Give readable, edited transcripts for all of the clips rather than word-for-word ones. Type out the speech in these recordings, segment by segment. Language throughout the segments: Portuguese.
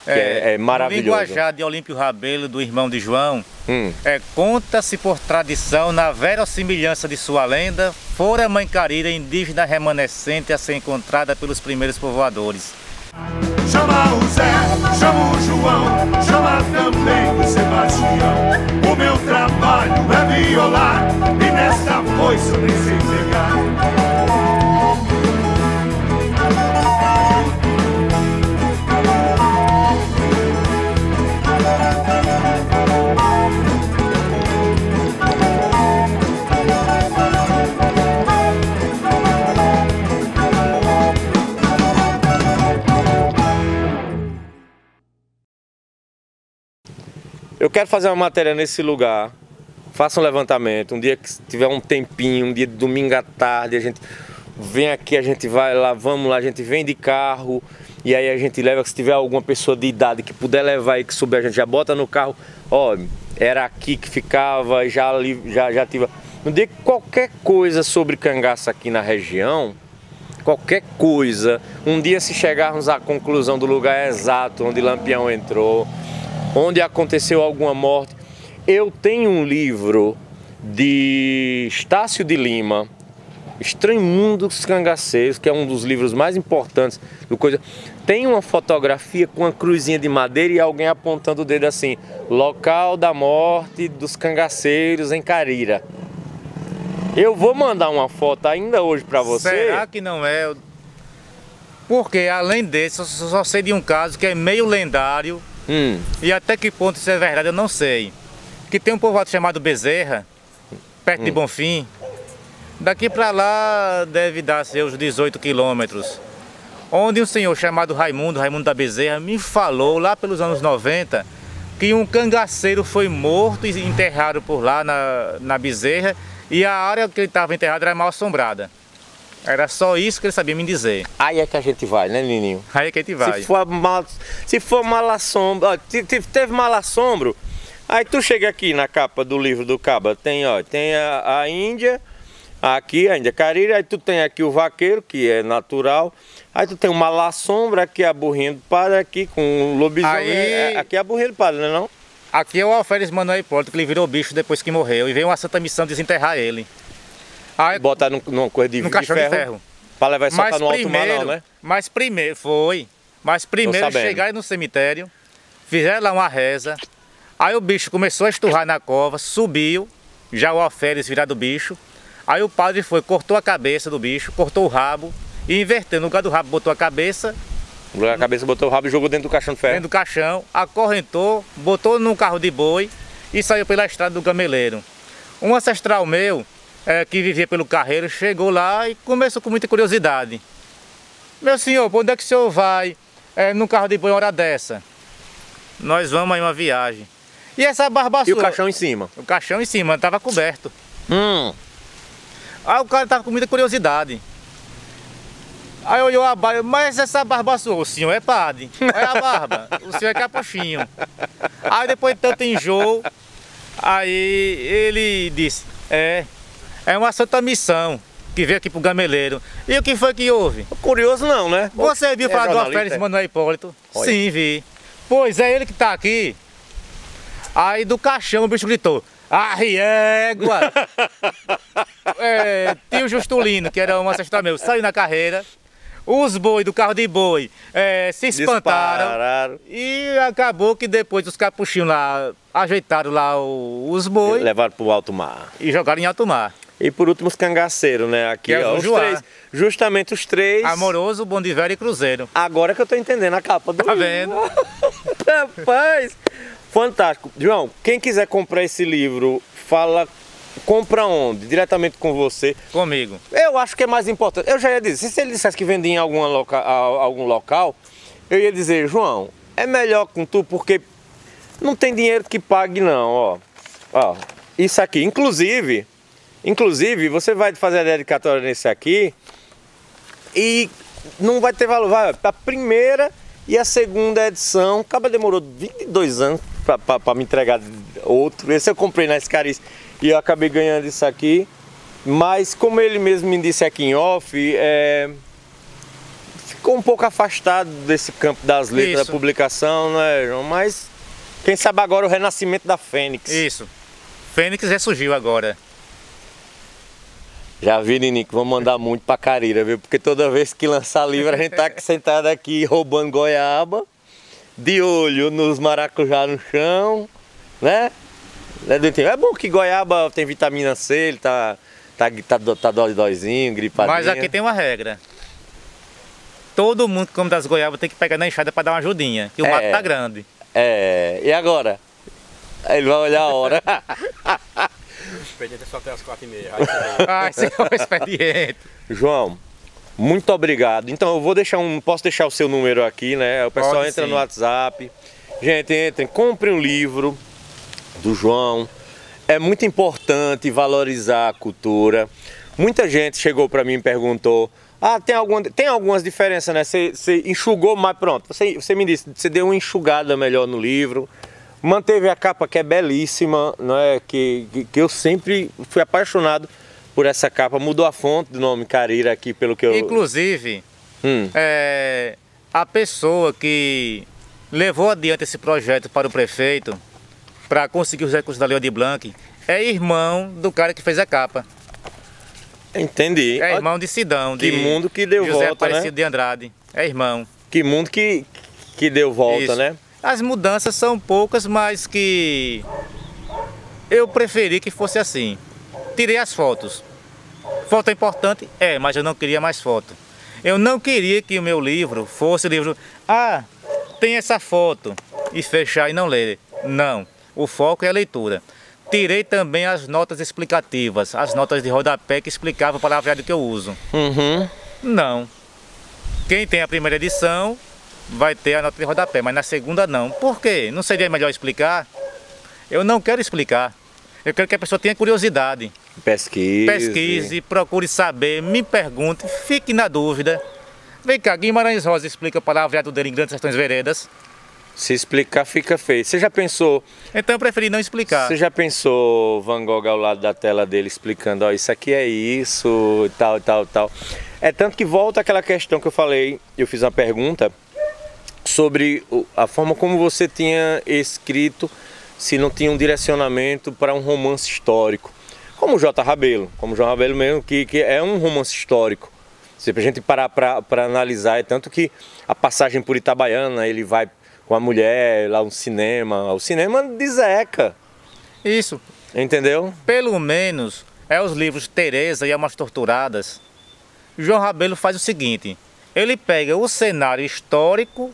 que é maravilhoso. No linguajar de Olímpio Rabelo, do irmão de João, conta-se por tradição, na verossimilhança de sua lenda, fora a mãe Carira, indígena remanescente a ser encontrada pelos primeiros povoadores. Chama o Zé, chama o João, chama também o Sebastião. O meu trabalho é violar e nesta foice eu nem sei pegar. Eu quero fazer uma matéria nesse lugar, faça um levantamento, um dia que tiver um tempinho, um dia de domingo à tarde, a gente vem aqui, a gente vai lá, vamos lá, a gente vem de carro, e aí a gente leva, se tiver alguma pessoa de idade que puder levar e que souber, a gente já bota no carro, ó, era aqui que ficava, já tive... No dia que qualquer coisa sobre cangaço aqui na região, qualquer coisa, um dia se chegarmos à conclusão do lugar exato onde Lampião entrou, onde aconteceu alguma morte. Eu tenho um livro de Estácio de Lima, Estranho Mundo dos Cangaceiros, que é um dos livros mais importantes do coisa. Tem uma fotografia com uma cruzinha de madeira e alguém apontando o dedo assim: local da morte dos cangaceiros em Carira. Eu vou mandar uma foto ainda hoje para você. Será que não é? Porque além desse, eu só sei de um caso que é meio lendário. E até que ponto isso é verdade eu não sei. Que tem um povoado chamado Bezerra, perto de Bonfim. Daqui para lá deve dar seus 18 quilômetros. Onde um senhor chamado Raimundo da Bezerra, me falou lá pelos anos 90 que um cangaceiro foi morto e enterrado por lá na Bezerra, e a área que ele estava enterrado era mal assombrada. Era só isso que ele sabia me dizer. Aí é que a gente vai, né, Nininho? Aí é que a gente vai. Se for mal assombro, ó, teve mal assombro, aí tu chega aqui na capa do livro do Caba, tem a Índia, aqui a Índia Cariri, aí tu tem aqui o vaqueiro, que é natural, aí tu tem o mal assombro, aqui a burrinha do padre, aqui com o lobisomem, aqui é a burrinha do padre, não é não? Aqui é o Alferes Manuel Hipólito, que ele virou bicho depois que morreu, e veio uma santa missão desenterrar ele. Aí, botar numa coisa de ferro. Para levar e soltar no alto mar, não, né? Mas primeiro chegaram no cemitério, fizeram lá uma reza, aí o bicho começou a esturrar na cova, subiu, já o alferes virado bicho, aí o padre foi, cortou a cabeça do bicho, cortou o rabo e inverteu, no lugar do rabo botou a cabeça. No lugar da cabeça botou o rabo e jogou dentro do caixão de ferro. Dentro do caixão, acorrentou, botou num carro de boi e saiu pela estrada do Gameleiro. Um ancestral meu, que vivia pelo Carreiro, chegou lá e começou com muita curiosidade. Meu senhor, para onde é que o senhor vai num carro de boi uma hora dessa? Nós vamos aí uma viagem. E essa barba sua? E o caixão em cima? O caixão em cima, estava coberto. Aí o cara estava com muita curiosidade. Aí olhou a barba, mas essa barba sua, o senhor é padre. Olha a barba, o senhor é capuchinho. Aí depois de tanto enjoo, aí ele disse, é uma santa missão que veio aqui pro Gameleiro. E o que foi que houve? Curioso não, né? Você viu falar do Alferes Manuel Hipólito? Olha. Sim, vi. Pois é ele que tá aqui. Aí do caixão o bicho gritou: arriégua! Tio Justulino, que era um ancestral meu, saiu na carreira. Os bois do carro de boi se espantaram. Dispararam. E acabou que depois os capuchinhos lá ajeitaram lá os bois. Levaram pro alto mar. E jogaram em alto mar. E por último os cangaceiros, né? Aqui, ó, os três. Justamente os três. Amoroso, Bom de Velho e Cruzeiro. Agora que eu tô entendendo a capa do Tá vendo? Rapaz, fantástico. João, quem quiser comprar esse livro, compra onde? Diretamente com você? Comigo. Eu acho que é mais importante. Eu já ia dizer, se ele dissesse que vendia em algum local, eu ia dizer, João, é melhor com tu, porque não tem dinheiro que pague não, ó. Isso aqui, inclusive, você vai fazer a dedicatória nesse aqui e não vai ter valor. Vai, a primeira e a segunda edição, acaba demorou 22 anos para me entregar outro. Esse eu comprei na Escariz e eu acabei ganhando isso aqui. Mas como ele mesmo me disse aqui em off, ficou um pouco afastado desse campo das letras, da publicação, né, João? Mas quem sabe agora o renascimento da Fênix. Isso. Fênix ressurgiu agora. Já vi, Ninico, vamos mandar muito pra Carira, viu? Porque toda vez que lançar livro a gente tá sentado aqui roubando goiaba, de olho nos maracujá no chão, né? É bom que goiaba tem vitamina C, ele tá dóizinho, gripadinho. Mas aqui tem uma regra. Todo mundo que come das goiabas tem que pegar na enxada para dar uma ajudinha, que o mato tá grande. E agora? Ele vai olhar a hora. O expediente é só até as 4h30. Esse é o expediente. João, muito obrigado. Então eu vou deixar posso deixar o seu número aqui, né? O pessoal Pode, entra sim. no WhatsApp. Gente, entrem, comprem um livro do João. É muito importante valorizar a cultura. Muita gente chegou para mim e perguntou: tem algumas diferenças, né? Você enxugou mais, pronto. Você me disse, você deu uma enxugada melhor no livro. Manteve a capa, que é belíssima, né? Que eu sempre fui apaixonado por essa capa. Mudou a fonte do nome Carira aqui, pelo que eu... Inclusive, a pessoa que levou adiante esse projeto para o prefeito, para conseguir os recursos da Lei Aldir Blanc, é irmão do cara que fez a capa. Entendi. É irmão de Sidão, que mundo que deu José volta, Aparecido, né? de Andrade. É irmão. Que mundo que deu volta, Isso. né? As mudanças são poucas, mas que eu preferi que fosse assim. Tirei as fotos. Foto é importante? É, mas eu não queria mais foto. Eu não queria que o meu livro fosse o livro... tem essa foto, e fechar e não ler. Não. O foco é a leitura. Tirei também as notas explicativas, as notas de rodapé que explicavam o palavreado que eu uso. Não. Quem tem a primeira edição vai ter a nota de rodapé, mas na segunda não. Por quê? Não seria melhor explicar? Eu não quero explicar. Eu quero que a pessoa tenha curiosidade. Pesquise, procure saber, me pergunte, fique na dúvida. Vem cá, Guimarães Rosa explica o palavreado dele em Grandes Sertões Veredas. Se explicar, fica feio. Você já pensou... Então eu preferi não explicar. Você já pensou Van Gogh ao lado da tela dele explicando, ó, isso aqui é isso, tal, tal, tal. É tanto que volta aquela questão que eu falei, eu fiz uma pergunta sobre a forma como você tinha escrito, se não tinha um direcionamento para um romance histórico. Como o J. Rabelo, como o João Rabelo mesmo, que é um romance histórico. Se a gente parar para analisar, é tanto que a passagem por Itabaiana, ele vai com a mulher lá no cinema, o cinema de Zeca. Isso. Entendeu? Pelo menos é os livros Teresa e Almas Torturadas. João Rabelo faz o seguinte: ele pega o cenário histórico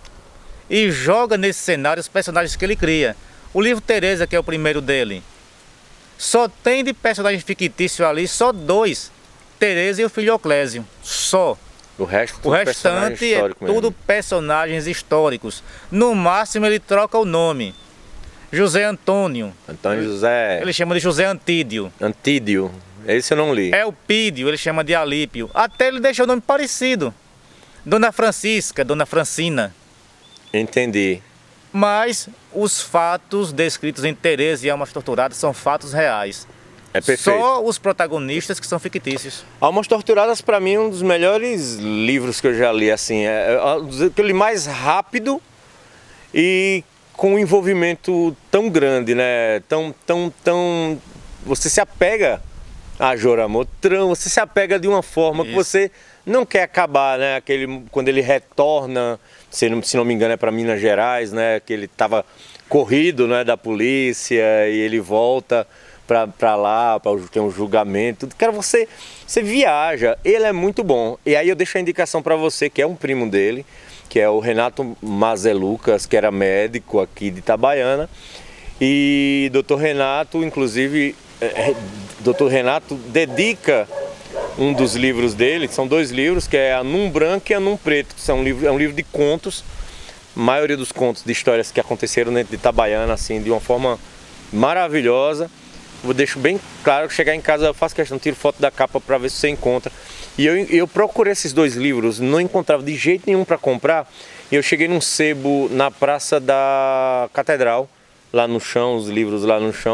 e joga nesse cenário os personagens que ele cria. O livro Teresa, que é o primeiro dele, só tem de personagem fictício ali, só 2. Teresa e o filho Oclésio. Só. O restante é tudo personagens históricos. No máximo ele troca o nome. José Antônio. Antônio José. Ele chama de José Antídio. Antídio. Esse eu não li. Elpídio, ele chama de Alípio. Até ele deixa o nome parecido. Dona Francisca, Dona Francina. Entendi. Mas os fatos descritos em Teresa e Almas Torturadas são fatos reais. É perfeito. Só os protagonistas que são fictícios. Almas Torturadas, para mim, é um dos melhores livros que eu já li, assim. Que eu li mais rápido e com um envolvimento tão grande, né? Tão... Você se apega a Joramotrão, você se apega de uma forma que você não quer acabar, né? Quando ele retorna, se não me engano, é para Minas Gerais, né? Que ele estava corrido, né, da polícia e ele volta para lá, para ter um julgamento. Cara, você viaja, ele é muito bom. E aí eu deixo a indicação para você, que é um primo dele, que é o Renato Mazelucas, que era médico aqui de Itabaiana. E Dr. Renato, inclusive, Dr. Renato dedica um dos livros dele, são 2 livros, que é Anum Branco e Anum Preto, que é um livro de contos, a maioria dos contos de histórias que aconteceram dentro de Itabaiana, assim, de uma forma maravilhosa. Eu deixo bem claro que chegar em casa eu faço questão, tiro foto da capa para ver se você encontra. E eu procurei esses 2 livros, não encontrava de jeito nenhum para comprar. E eu cheguei num sebo na Praça da Catedral, lá no chão, os livros lá no chão.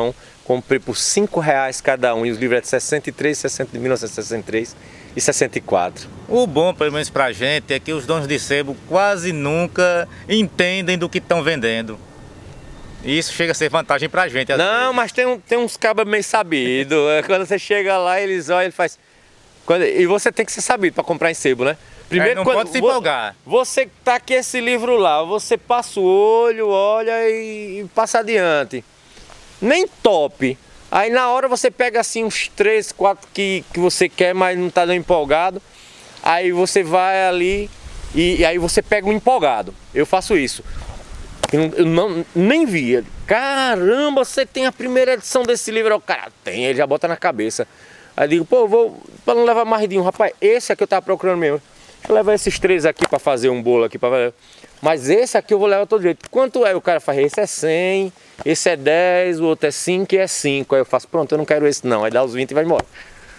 comprei por R$5 cada um, e os livros é de 63, 60, de 1963 e 64. O bom, pelo menos pra gente, é que os donos de sebo quase nunca entendem do que estão vendendo. E isso chega a ser vantagem pra gente. Não, mas tem uns cabas meio sabidos. Quando você chega lá, eles olham e faz. E você tem que ser sabido para comprar em sebo, né? Primeiro, não pode se empolgar. Você tá aqui esse livro lá, você passa o olho, olha e passa adiante. Nem top. Aí na hora você pega assim uns 3, 4 que você quer, mas não tá dando empolgado. Aí você vai ali e aí você pega um empolgado. Eu faço isso. Eu nem via. Caramba, você tem a primeira edição desse livro? O cara tem, ele já bota na cabeça. Aí eu digo, pô, vou, pra não levar mais de um, rapaz, esse aqui eu tava procurando mesmo. Deixa eu levar esses 3 aqui pra fazer um bolo aqui, mas esse aqui eu vou levar todo jeito. Quanto é? O cara faz, esse é 100, esse é 10, o outro é 5 e é 5. Aí eu faço, pronto, eu não quero esse não. Aí dá os 20 e vai embora.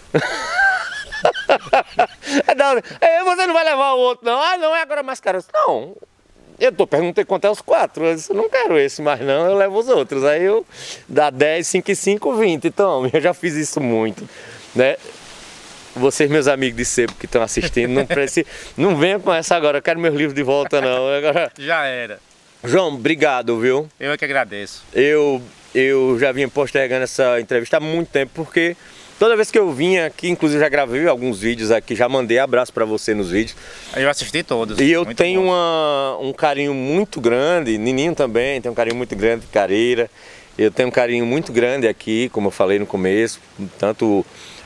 Você não vai levar o outro não? Ah, não, é agora mais caro. Não, eu perguntei quanto é os 4. Eu disse, eu não quero esse mais não, eu levo os outros. Aí eu dá 10, 5 e 5, 20. Então, eu já fiz isso muito, né? Vocês, meus amigos de sebo que estão assistindo, não venham com essa agora, eu quero meus livros de volta não. Agora... Já era. João, obrigado, viu? Eu é que agradeço. Eu já vinha postergando essa entrevista há muito tempo, porque toda vez que eu vinha aqui, inclusive já gravei alguns vídeos aqui, já mandei abraço para você nos vídeos. Eu assisti todos. E eu tenho um carinho muito grande, Nininho também tem um carinho muito grande de Carira. Eu tenho um carinho muito grande aqui, como eu falei no começo, tanto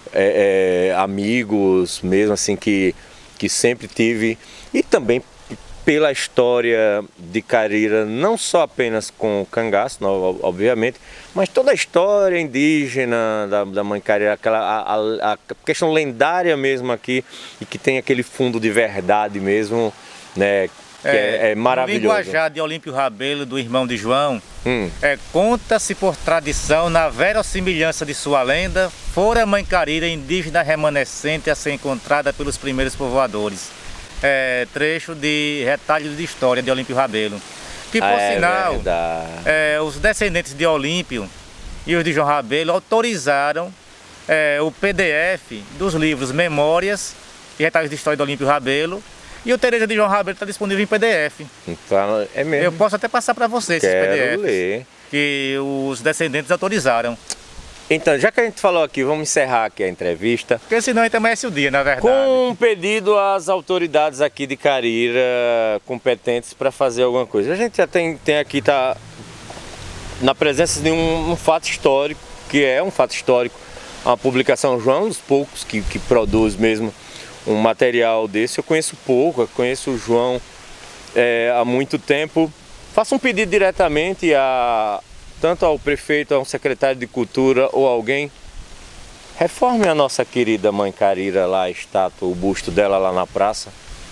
amigos mesmo assim que sempre tive, e também pela história de Carira, não só apenas com o cangaço, obviamente, mas toda a história indígena da mãe Carira, a questão lendária mesmo aqui, e que tem aquele fundo de verdade mesmo, né? Que é maravilhoso. No linguajar de Olímpio Rabelo, do irmão de João, conta-se por tradição, na verossimilhança de sua lenda, fora a mãe Carira indígena remanescente a ser encontrada pelos primeiros povoadores. Trecho de retalho de história de Olímpio Rabelo. Que por sinal, os descendentes de Olímpio e os de João Rabelo autorizaram o PDF dos livros Memórias e Retalhos de História de Olímpio Rabelo. E o Tereza de João Rabelo está disponível em PDF. Então, é mesmo. Eu posso até passar para você esses PDFs. Ler. Que os descendentes autorizaram. Então, já que a gente falou aqui, vamos encerrar aqui a entrevista. Porque senão a gente amanhece o dia, na verdade. Com um pedido às autoridades aqui de Carira, competentes para fazer alguma coisa. A gente já tem aqui, tá na presença de um fato histórico, que é um fato histórico. A publicação João é um dos poucos que produz mesmo um material desse. Eu conheço pouco, eu conheço o João há muito tempo. Faço um pedido diretamente tanto ao prefeito, ao secretário de Cultura ou alguém. Reforme a nossa querida mãe Carira lá, a estátua, o busto dela lá na praça.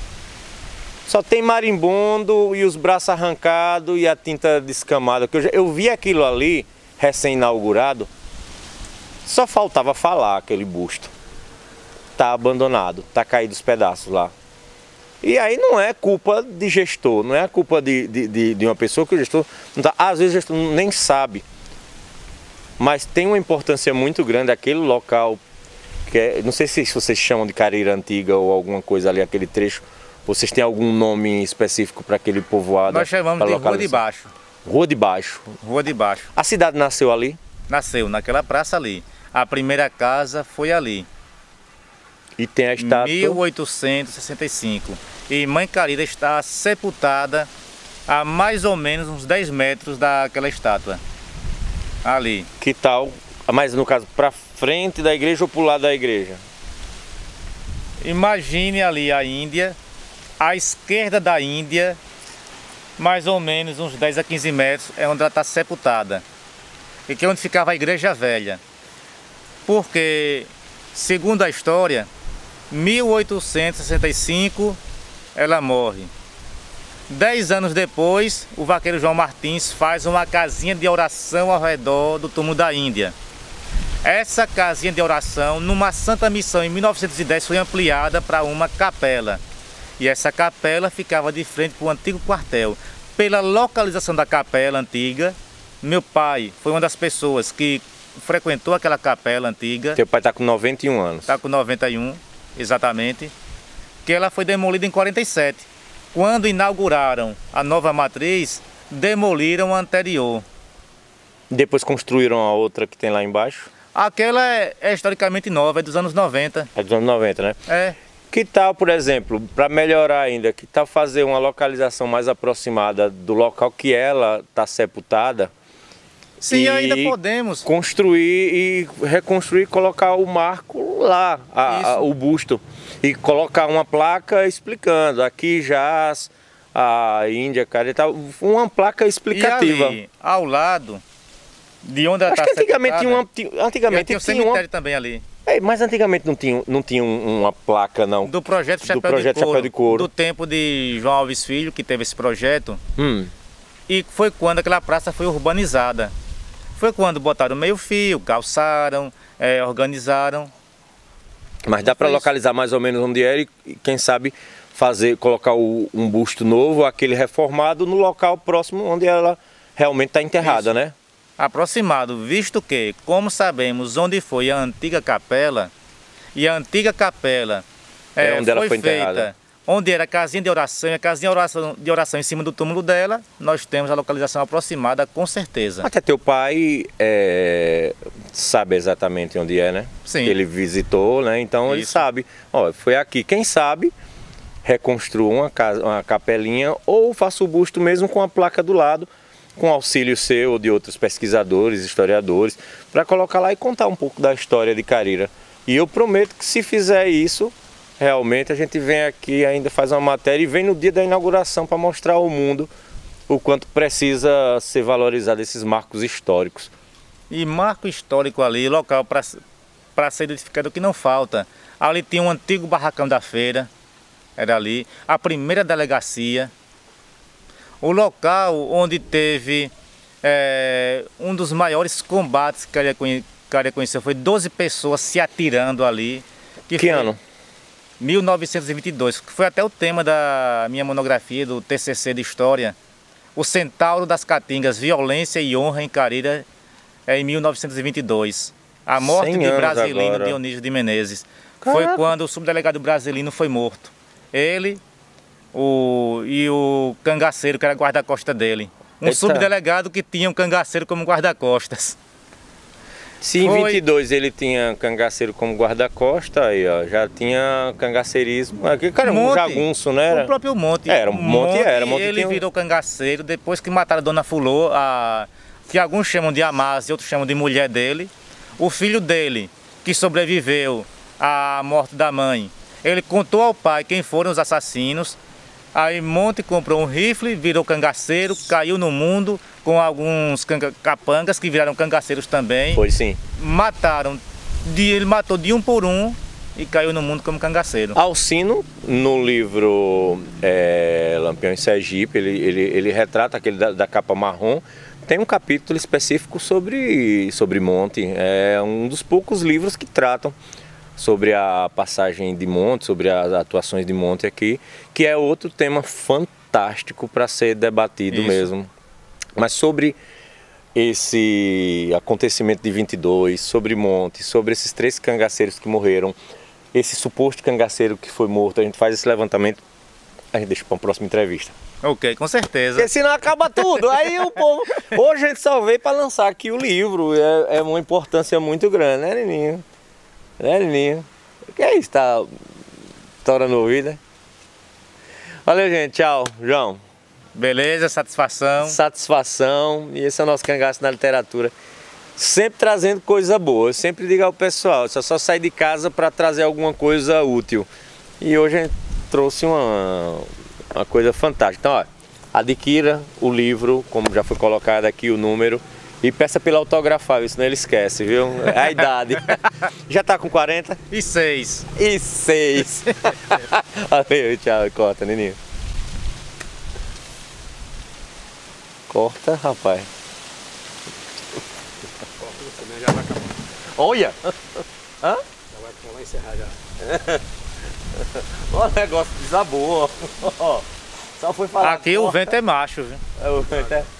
Só tem marimbondo e os braços arrancados e a tinta descamada. Eu vi aquilo ali, recém-inaugurado, só faltava falar aquele busto. Tá abandonado, tá caído os pedaços lá. E aí não é culpa de gestor, não é a culpa de uma pessoa que o gestor não tá, às vezes o gestor nem sabe. Mas tem uma importância muito grande aquele local, que não sei se vocês chamam de Carira Antiga ou alguma coisa ali, aquele trecho. Vocês têm algum nome específico para aquele povoado? Nós chamamos de Rua de Baixo. Rua de Baixo. Rua de Baixo. A cidade nasceu ali? Nasceu naquela praça ali. A primeira casa foi ali. E tem a estátua? 1865. E Mãe Carira está sepultada a mais ou menos uns 10 metros daquela estátua. Ali. Que tal? Mas no caso, para frente da igreja ou para o lado da igreja? Imagine ali a Índia, à esquerda da Índia, mais ou menos uns 10 a 15 metros, é onde ela está sepultada. E que é onde ficava a Igreja Velha. Porque, segundo a história, 1865 ela morre. 10 anos depois, o vaqueiro João Martins faz uma casinha de oração ao redor do túmulo da Índia. Essa casinha de oração, numa santa missão em 1910, foi ampliada para uma capela. E essa capela ficava de frente para o antigo quartel. Pela localização da capela antiga, meu pai foi uma das pessoas que frequentou aquela capela antiga. Teu pai está com 91 anos. Está com 91, exatamente. Que ela foi demolida em 47. Quando inauguraram a nova matriz, demoliram a anterior. Depois construíram a outra que tem lá embaixo? Aquela é historicamente nova, é dos anos 90. É dos anos 90, né? É. Que tal, por exemplo, para melhorar ainda, que tal fazer uma localização mais aproximada do local que ela está sepultada? Sim, ainda podemos. Construir e reconstruir, colocar o marco lá, o busto. E colocar uma placa explicando, aqui jaz a Índia, cara, e tal. Uma placa explicativa. E ali, ao lado de onde ela está sepultada... Antigamente tinha um cemitério também ali. Mas antigamente não tinha uma placa, não. Do projeto Chapéu de Couro. Do tempo de João Alves Filho, que teve esse projeto. E foi quando aquela praça foi urbanizada. Foi quando botaram meio fio, calçaram, organizaram. Mas dá para localizar mais ou menos onde era e quem sabe colocar um busto novo, aquele reformado, no local próximo onde ela realmente está enterrada, né? Aproximado, visto que, como sabemos onde foi a antiga capela, e a antiga capela onde ela foi enterrada, onde era a casinha de oração, e a casinha de oração em cima do túmulo dela, nós temos a localização aproximada, com certeza. Até teu pai sabe exatamente onde é, né? Sim. Ele visitou, né? Então ele sabe. Ó, foi aqui. Quem sabe reconstrua uma capelinha ou faça o busto mesmo com a placa do lado, com auxílio seu ou de outros pesquisadores, historiadores, para colocar lá e contar um pouco da história de Carira. E eu prometo que se fizer isso, realmente a gente vem aqui, ainda faz uma matéria e vem no dia da inauguração para mostrar ao mundo o quanto precisa ser valorizado esses marcos históricos. E marco histórico ali, local para ser identificado, que não falta. Ali tinha um antigo barracão da feira, era ali, a primeira delegacia. O local onde teve um dos maiores combates que Carira conheceu, foi 12 pessoas se atirando ali. Que ano? 1922, que foi até o tema da minha monografia do TCC de História. O Centauro das Caatingas, Violência e Honra em Carira, em 1922. A morte de Brasilino Dionísio de Menezes. Caraca. Foi quando o subdelegado Brasilino foi morto. Ele... e o cangaceiro, que era guarda-costas dele. Subdelegado que tinha um cangaceiro como guarda-costas. Se em 22 ele tinha cangaceiro como guarda-costas, aí ó, já tinha cangaceirismo. Aqui, cara, um jagunço, né? Era? O próprio Monte. Monte ele virou cangaceiro depois que mataram a Dona Fulô, que alguns chamam de Amás e outros chamam de mulher dele. O filho dele, que sobreviveu à morte da mãe, ele contou ao pai quem foram os assassinos. Aí Monte comprou um rifle, virou cangaceiro, caiu no mundo com alguns capangas que viraram cangaceiros também. Foi sim. Ele matou de um por um e caiu no mundo como cangaceiro. Alcino, no livro Lampião em Sergipe, ele retrata aquele da capa marrom. Tem um capítulo específico sobre Monte. É um dos poucos livros que tratam sobre a passagem de Monte, sobre as atuações de Monte aqui, que é outro tema fantástico para ser debatido mesmo. Mas sobre esse acontecimento de 22, sobre Monte, sobre esses 3 cangaceiros que morreram, esse suposto cangaceiro que foi morto, a gente faz esse levantamento, a gente deixa para uma próxima entrevista. Ok, com certeza. Porque senão acaba tudo. Aí o povo... Hoje a gente só veio para lançar aqui o livro, é uma importância muito grande, né, Nininho? Nininho? O que é isso? Tá torando o ouvido, né? Valeu, gente. Tchau, João. Beleza, satisfação. Satisfação. E esse é o nosso Cangaço na Literatura. Sempre trazendo coisa boa. Eu sempre digo ao pessoal, só sai de casa para trazer alguma coisa útil. E hoje a gente trouxe uma coisa fantástica. Então, ó, adquira o livro, como já foi colocado aqui o número. E peça pela autografável, senão ele esquece, viu? É a idade. Já tá com 40? E 6. Valeu, tchau. Corta, Nininho. Corta, rapaz. Já vai acabar. Olha! Hã? Já vai pular e encerrar já. Olha o negócio desabou, ó. Só foi falar. Aqui o vento é macho, viu? O vento é...